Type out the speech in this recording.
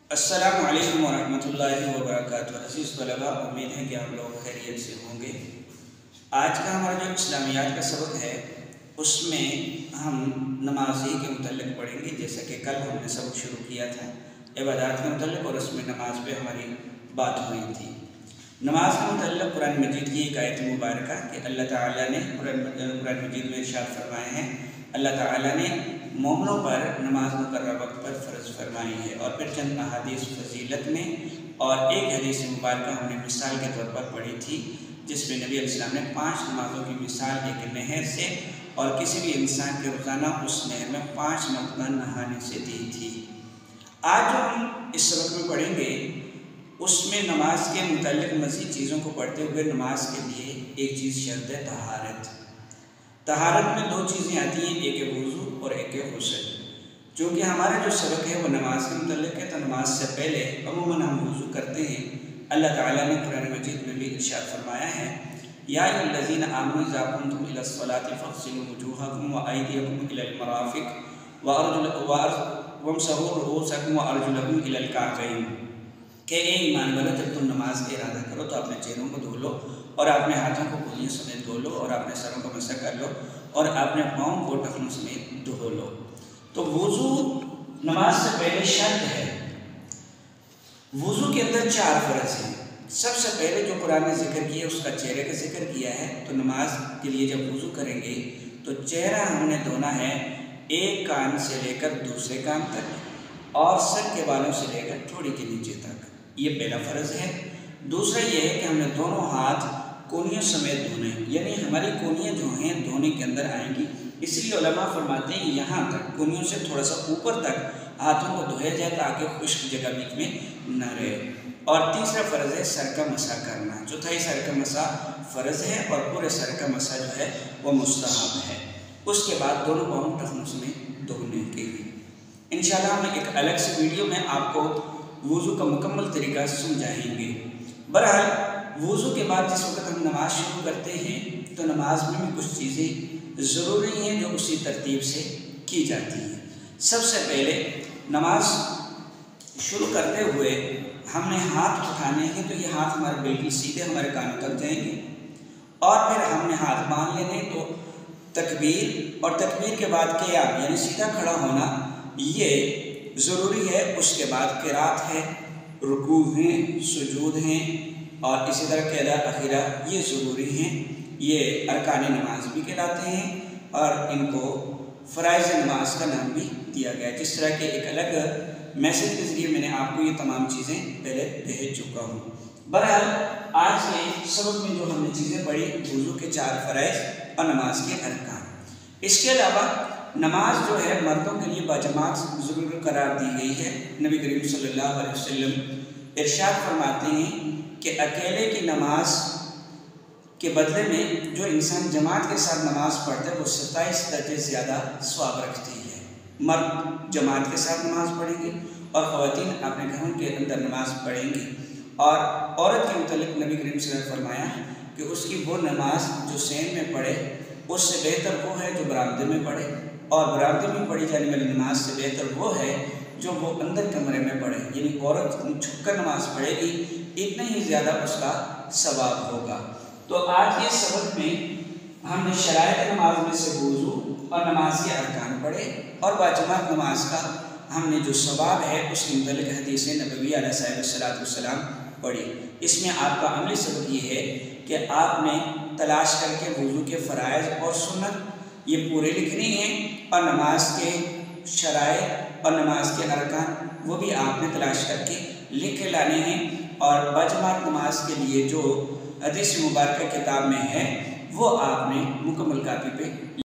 अस्सलामु अलैकुम वरहमतुल्लाहि वबरकातुहू। अज़ीज़ तलबा, उम्मीद है कि आप लोग खैरियत से होंगे। आज का हमारा जो इस्लामियात का सबक है उसमें हम नमाज़ी के मुतल्लिक़ पढ़ेंगे। जैसा कि कल हमने सबक शुरू किया था इबादत के मुतल्लिक़ और उसमें नमाज पे हमारी बात हुई थी। नमाज के मुतल्लिक़ कुरान मजीद की एक आयत मुबारका कि अल्लाह ताला ने कुरान मजीद में इरशाद फरमाए हैं, अल्लाह ताला ने मोमिनों पर नमाज मुकर्रर वक्त पर फ़र्ज़ फरमाई है। और फिर चंद अहादीस फजीलत में और एक हदीस मुबारक हमने मिसाल के तौर पर पढ़ी थी, जिसमें नबी अलैहिस्सलाम ने 5 नमाज़ों की मिसाल एक नहर से और किसी भी इंसान के रोज़ाना उस नहर में 5 मरतबा नहाने से दी थी। आज जो हम इस सबक में पढ़ेंगे उसमें नमाज के मुतल्लिक़ मज़ीद चीज़ों को पढ़ते हुए नमाज के लिए एक चीज़ शर्त है तहारत। तहारत में 2 चीज़ें आती हैं, एक है वुज़ू और एक है गुस्ल। चूँकि हमारा जो सबक है वो नमाज के मुतल्लिक़ है तो नमाज से पहले अमूमन हम वुज़ू करते हैं। अल्लाह ताला ने कुरान मजीद में भी इरशाद फरमाया है, या अय्युहल्लज़ीना आमनू इज़ा कुमतुम इलस्सलाति फ़ग़सिलू वुजूहकुम व अयदियकुम इलल मराफ़िक़ वम्सहू रुऊसकुम व अर्जुलकुम इलल काअबैन। कि ए ईमान वालों, जब तुम नमाज का इरादा करो तो अपने चेहरों को धो लो और अपने हाथों को कूलियों समेत धो लो और अपने सरों को मसा कर लो और अपने पाँव को टखनों समेत धो लो। तो वुज़ू नमाज से पहले शर्त है। वुज़ू के अंदर 4 फ़र्ज़ हैं। सबसे पहले जो कुरान ने जिक्र किया उसका चेहरे का जिक्र किया है। तो नमाज के लिए जब वुज़ू करेंगे तो चेहरा हमने धोना है एक कान से लेकर दूसरे कान तक और सर के बालों से लेकर ठोड़ी के नीचे तक। ये पहला फ़र्ज़ है। दूसरा ये है कि हमने दोनों हाथ कोनियों समेत धोने, यानी हमारी कोनियाँ जो हैं धोने के अंदर आएंगी। इसलिए उलमा फरमाते हैं यहाँ तक कोनियों से थोड़ा सा ऊपर तक हाथों को धोया जाए ताकि खुश्क जगह बीच में न रहे। और तीसरा फ़र्ज़ है सर का मसा करना। चौथाई सर का मसा फ़र्ज़ है और पूरे सर का मसा जो है वो मुस्तहब है। उसके बाद दोनों पाँव टखनों समेत धोने के लिए इंशाल्लाह हम एक अलग से वीडियो में आपको वुज़ू का मुकम्मल तरीका समझाएंगे। बहरहाल वुज़ू के बाद जिस वक्त हम नमाज शुरू करते हैं तो नमाज में भी कुछ चीज़ें ज़रूरी हैं जो उसी तरतीब से की जाती हैं। सबसे पहले नमाज शुरू करते हुए हमने हाथ उठाने हैं, तो ये हाथ हमारे बिल्कुल सीधे हमारे कानों तक जाएंगे और फिर हमने हाथ बांध लेने। तो तकबीर और तकबीर के बाद क़ियाम यानी सीधा खड़ा होना ये ज़रूरी है। उसके बाद क़िरात है, रुकू हैं, सुजूद हैं और इसी तरह क़िदा अखीरा ये ज़रूरी हैं। ये अरकान नमाज भी कहलाते हैं और इनको फ़राइज़ नमाज का नाम भी दिया गया है। जिस तरह के एक अलग मैसेज के ज़रिए मैंने आपको ये तमाम चीज़ें पहले भेज चुका हूँ। बहरहाल आज के सबक में जो हमने चीज़ें पढ़ी वुज़ू के 4 फ़राइज़ और नमाज के अरकान। इसके अलावा नमाज जो है मर्दों के लिए बाजमात ज़रूर करार दी गई है। नबी करीम सल्लल्लाहु अलैहि वसल्लम इरशाद फरमाते हैं कि अकेले की नमाज के बदले में जो इंसान जमात के साथ नमाज पढ़ता है वो 27 दर्जे ज़्यादा सवाब रखती है। मर्द जमात के साथ नमाज पढ़ेंगे और ख़वातीन अपने घरों के अंदर नमाज पढ़ेंगी। और औरत के मुतल्लिक़ नबी करीम सल्लल्लाहु अलैहि वसल्लम फरमाया कि उसकी वो नमाज जो सैन में पढ़े उससे बेहतर वो है जो बरामदे में पढ़े, और बरामदे में पढ़ी जाने वाली नमाज से बेहतर वो है जो वो अंदर कमरे में पढ़े। यानी औरत छुपकर नमाज पढ़ेगी इतना ही ज़्यादा उसका सवाब होगा। तो आज के सबक में हमने शराइत नमाज में से वुज़ू और नमाज के अरकान पढ़े और बाजमात नमाज का हमने जो सवाब है उसके मुतल्लिक़ हदीस नबवी अलैहिस्सलाम पढ़ी। इसमें आपका अमली सबक ये है कि आपने तलाश करके वुज़ू के फ़राइज़ और सुन्नत ये पूरे लिखने हैं और नमाज के शराइत और नमाज के अरकान वो भी आपने तलाश करके लिख के लाने हैं। और बाजमात नमाज के लिए जो हदीस मुबारक किताब में है वो आपने मुकम्मल कापी पे